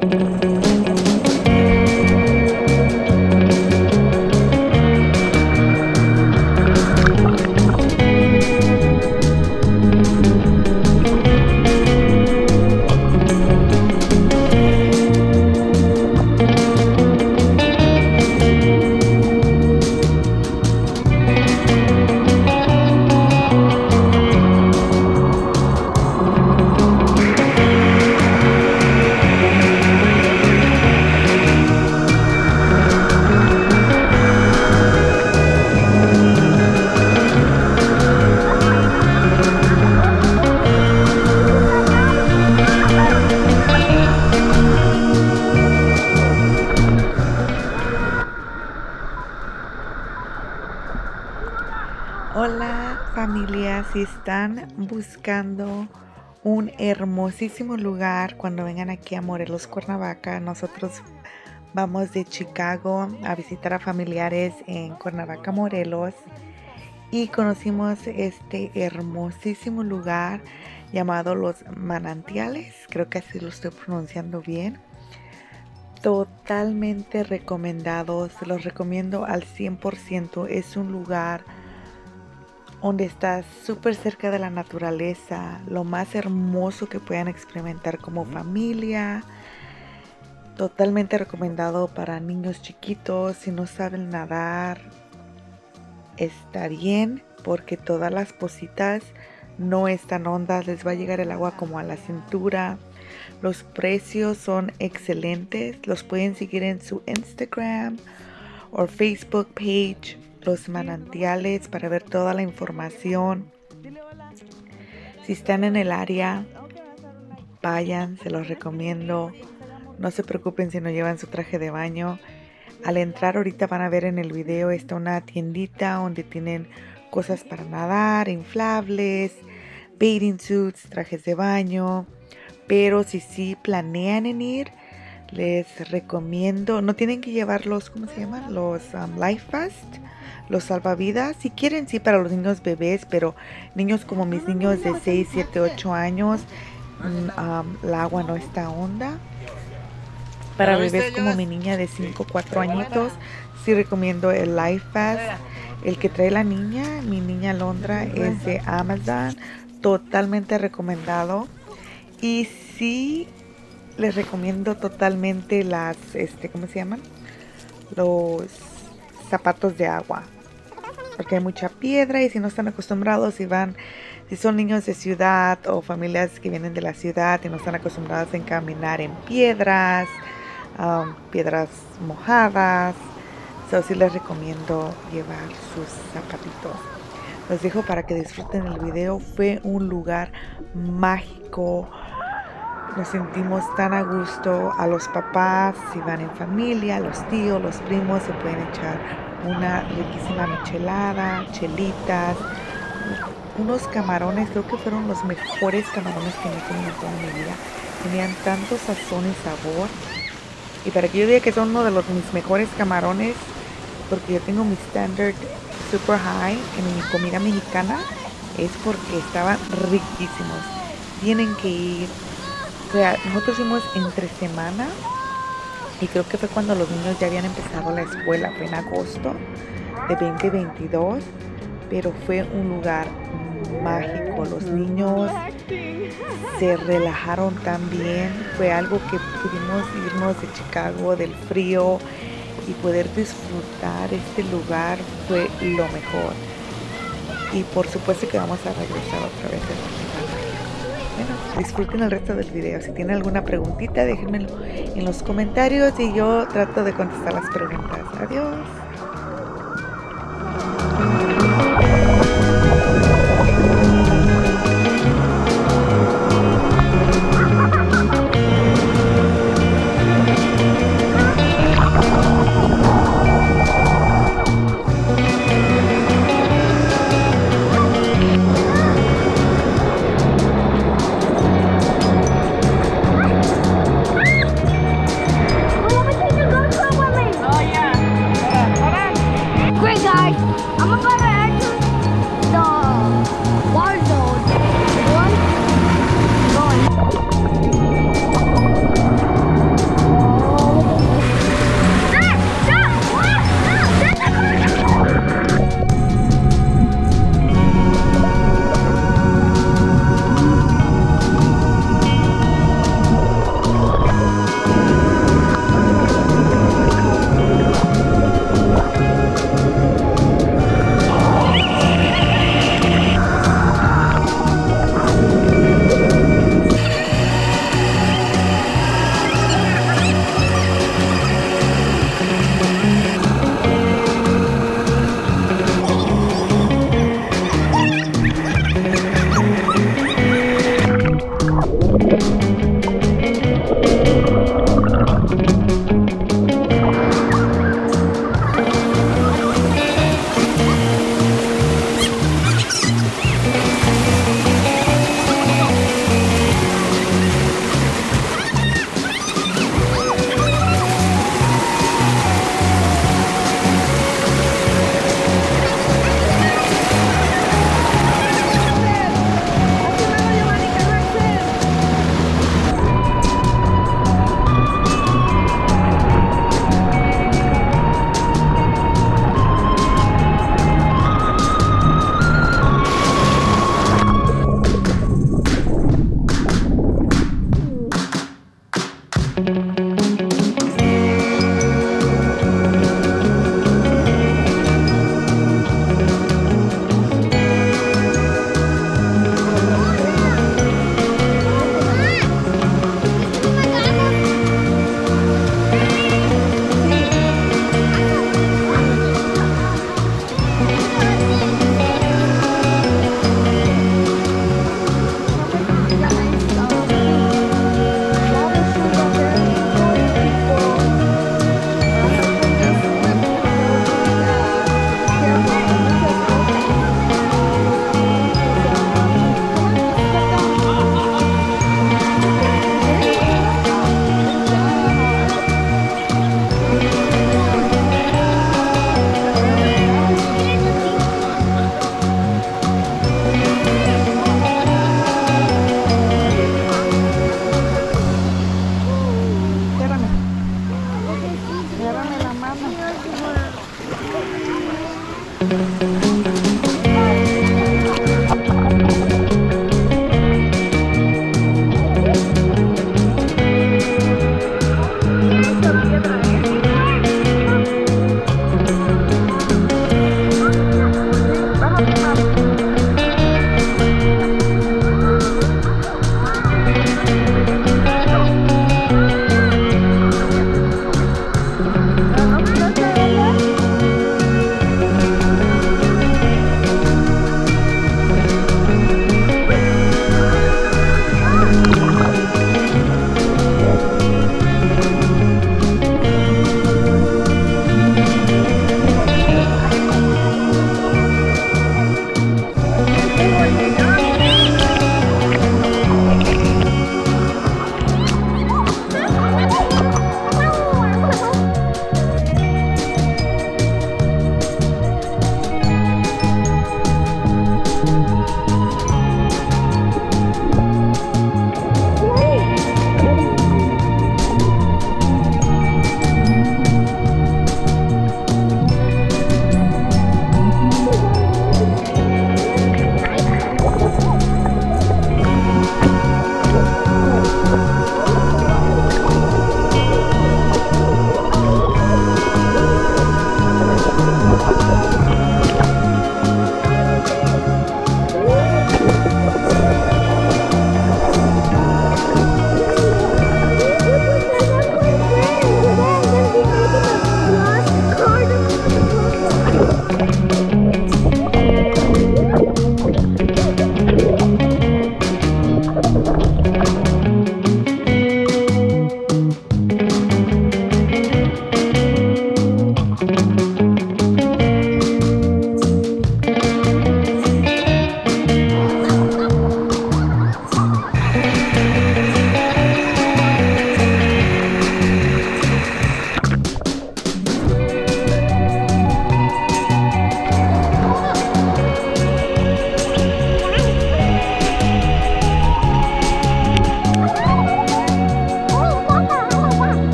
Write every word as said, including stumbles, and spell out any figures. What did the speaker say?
Hola familia, si están buscando un hermosísimo lugar cuando vengan aquí a Morelos, Cuernavaca, nosotros vamos de Chicago a visitar a familiares en Cuernavaca, Morelos, y conocimos este hermosísimo lugar llamado Los Manantiales, creo que así lo estoy pronunciando bien. Totalmente recomendados, los recomiendo al cien por ciento. Es un lugar donde estás súper cerca de la naturaleza, lo más hermoso que puedan experimentar como familia. Totalmente recomendado para niños chiquitos. Si no saben nadar, está bien, porque todas las pocitas no están hondas, les va a llegar el agua como a la cintura. Los precios son excelentes, los pueden seguir en su Instagram o Facebook page, Los Manantiales, para ver toda la información. Si están en el área, vayan, se los recomiendo. No se preocupen si no llevan su traje de baño. Al entrar ahorita van a ver en el video, está una tiendita donde tienen cosas para nadar, inflables, bathing suits, trajes de baño. Pero si sí planean en ir, les recomiendo, no tienen que llevar los, ¿cómo se llaman? Los um, Life Vest, los salvavidas. Si quieren, sí, para los niños bebés, pero niños como mis niños de seis, siete, ocho años, um, el agua no está honda. Para bebés como mi niña de cinco, cuatro añitos, sí recomiendo el Life Vest. El que trae la niña, mi niña Londra, es de Amazon, totalmente recomendado. Y sí les recomiendo totalmente las, este, ¿cómo se llaman? Los zapatos de agua, porque hay mucha piedra y si no están acostumbrados, si van, si son niños de ciudad o familias que vienen de la ciudad y no están acostumbrados en caminar en piedras, um, piedras mojadas, so sí les recomiendo llevar sus zapatitos. Los dejo para que disfruten el video. Fue un lugar mágico. Nos sentimos tan a gusto. A los papás, si van en familia, los tíos, los primos, se pueden echar una riquísima michelada, chelitas, unos camarones. Creo que fueron los mejores camarones que me he comido en toda mi vida. Tenían tanto sazón y sabor. Y para que yo diga que son uno de los mis mejores camarones, porque yo tengo mi standard super high en mi comida mexicana, es porque estaban riquísimos. Tienen que ir. O sea, nosotros fuimos entre semana y creo que fue cuando los niños ya habían empezado la escuela, fue en agosto de veinte veintidós, pero fue un lugar mágico. Los niños se relajaron tan bien. Fue algo que pudimos irnos de Chicago, del frío, y poder disfrutar este lugar fue lo mejor. Y por supuesto que vamos a regresar otra vez a la semana. Bueno, disfruten el resto del video. Si tienen alguna preguntita, déjenmelo en los comentarios y yo trato de contestar las preguntas. Adiós. Oh, yeah.